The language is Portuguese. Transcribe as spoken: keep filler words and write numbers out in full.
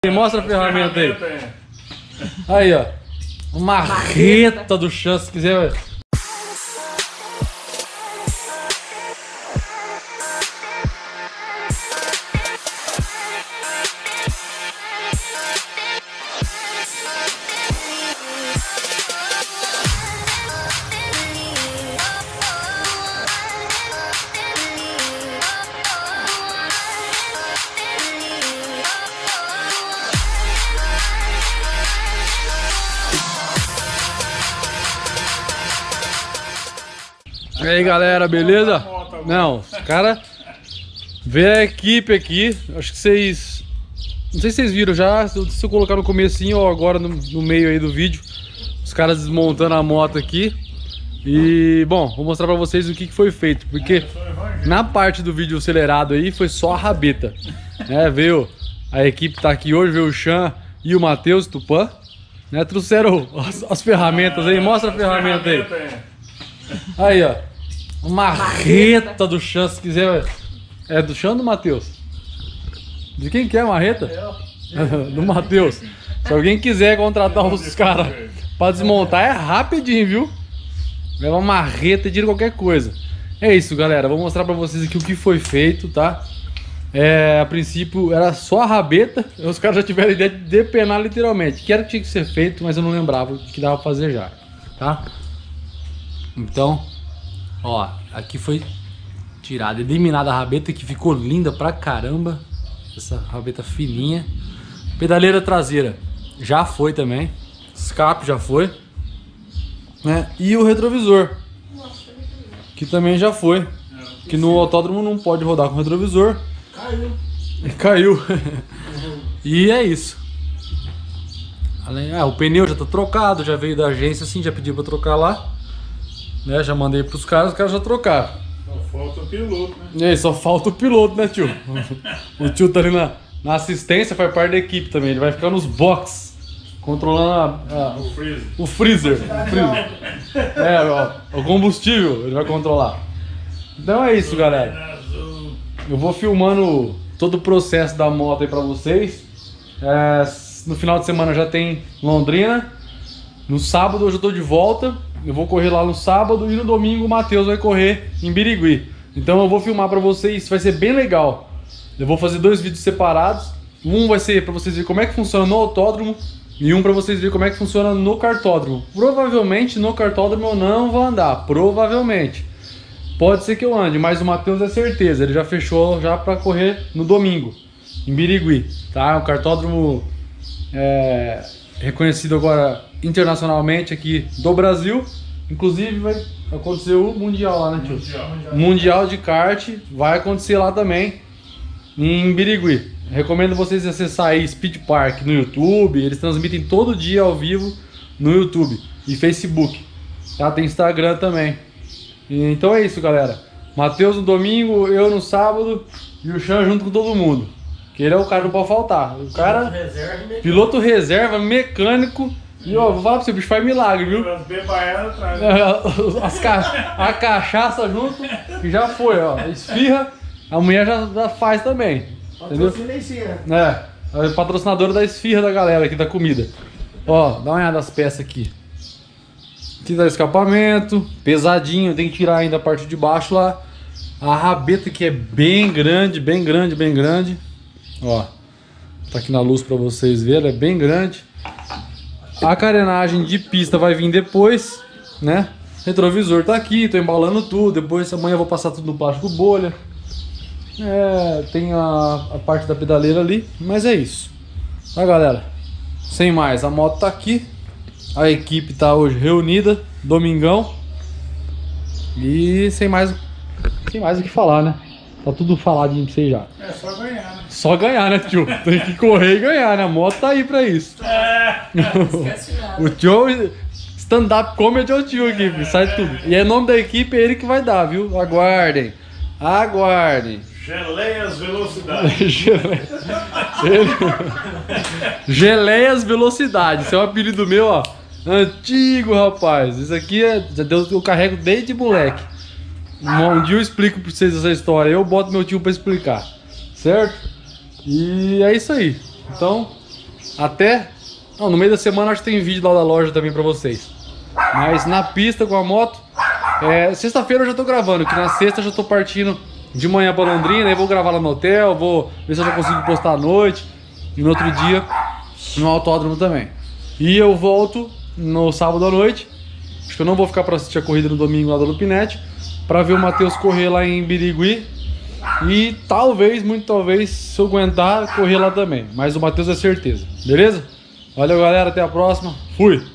Mostra a ferramenta aí. Aí, ó. Uma marreta do chão, se quiser. E aí galera, beleza? Não, os caras vê a equipe aqui. Acho que vocês, não sei se vocês viram já, se eu colocar no comecinho ou agora no, no meio aí do vídeo, os caras desmontando a moto aqui. E bom, vou mostrar pra vocês o que, que foi feito, porque na parte do vídeo acelerado aí foi só a rabeta, né? Veio a equipe tá aqui hoje, veio o Chan e o Matheus Tupã, né? Trouxeram as, as ferramentas aí. Mostra a ferramenta aí. Aí, ó. Uma marreta do Chan, se quiser. É do Chan ou do Matheus? De quem que é a marreta? Do Matheus. Se alguém quiser contratar os caras pra desmontar, é rapidinho, viu? Leva uma marreta e tira qualquer coisa. É isso, galera. Vou mostrar pra vocês aqui o que foi feito, tá? É, a princípio era só a rabeta. Os caras já tiveram a ideia de depenar literalmente. Que era que tinha que ser feito, mas eu não lembrava o que dava pra fazer já, tá? Então, ó, aqui foi tirada, eliminada a rabeta, que ficou linda pra caramba. Essa rabeta fininha. Pedaleira traseira já foi também. Escape já foi, né? E o retrovisor, que também já foi. Que no autódromo não pode rodar com retrovisor. Caiu. Caiu. E é isso. Além, ah, o pneu já tá trocado, já veio da agência assim, já pediu pra trocar lá. Né, já mandei pros caras, os caras já trocaram. Só falta o piloto, né? E aí, só falta o piloto, né, tio? O tio tá ali na, na assistência, faz parte da equipe também. Ele vai ficar nos box, controlando a, a, o freezer. O freezer. O freezer. É, ó, o combustível ele vai controlar. Então é isso, galera. Eu vou filmando todo o processo da moto aí pra vocês. É, no final de semana já tem Londrina. No sábado hoje eu tô de volta. Eu vou correr lá no sábado e no domingo o Matheus vai correr em Birigui. Então eu vou filmar pra vocês, vai ser bem legal. Eu vou fazer dois vídeos separados. Um vai ser pra vocês verem como é que funciona no autódromo e um pra vocês verem como é que funciona no kartódromo. Provavelmente no kartódromo eu não vou andar, provavelmente. Pode ser que eu ande, mas o Matheus é certeza, ele já fechou já pra correr no domingo, em Birigui, tá? O kartódromo é reconhecido agora internacionalmente aqui do Brasil. Inclusive vai acontecer o Mundial lá, né, tio? Mundial, mundial. Mundial de kart vai acontecer lá também, em Birigui. Recomendo vocês acessar aí Speed Park no YouTube. Eles transmitem todo dia ao vivo no YouTube e Facebook, tá? Tem Instagram também. E, então é isso, galera. Matheus no domingo, eu no sábado e o Chan junto com todo mundo. Que ele é o cara que não pode faltar. O cara, piloto reserva, piloto reserva mecânico. E ó, vou falar pra você, o bicho faz milagre, viu? As ca... A cachaça junto, que já foi, ó. A esfirra, a mulher já, já faz também. Patrocina a esfirra. É, a patrocinadora da esfirra da galera aqui, da comida. Ó, dá uma olhada nas peças aqui. Aqui tá escapamento, pesadinho, tem que tirar ainda a parte de baixo lá. A rabeta que é bem grande, bem grande, bem grande. Ó, tá aqui na luz pra vocês verem, é bem grande. A carenagem de pista vai vir depois, né? Retrovisor tá aqui, tô embalando tudo. Depois amanhã eu vou passar tudo no plástico bolha. É, tem a, a parte da pedaleira ali, mas é isso. Tá, galera? Sem mais, a moto tá aqui. A equipe tá hoje reunida, domingão. E sem mais, sem mais o que falar, né? Tá tudo faladinho pra vocês já. É só ganhar, né? Só ganhar, né, tio? Tem que correr e ganhar, né? A moto tá aí pra isso. É. O tio, stand-up comedy é o tio aqui, é, sai tudo. E é nome da equipe, é ele que vai dar, viu? Aguardem. Aguardem. Geleias Velocidade. Gele... Geleias Velocidade. Esse é o apelido meu, ó. Antigo, rapaz. Isso aqui é... eu carrego desde moleque. Um dia eu explico pra vocês essa história. Eu boto meu tio pra explicar. Certo? E é isso aí. Então, até... Não, no meio da semana acho que tem vídeo lá da loja também pra vocês. Mas na pista com a moto, é, sexta-feira eu já tô gravando, que na sexta eu já tô partindo de manhã pra Londrina, aí vou gravar lá no hotel, vou ver se eu já consigo postar à noite, e no outro dia no autódromo também. E eu volto no sábado à noite, acho que eu não vou ficar pra assistir a corrida no domingo lá da Lupinete, pra ver o Matheus correr lá em Birigui, e talvez, muito talvez, se eu aguentar, correr lá também, mas o Matheus é certeza, beleza? Valeu galera, até a próxima, fui!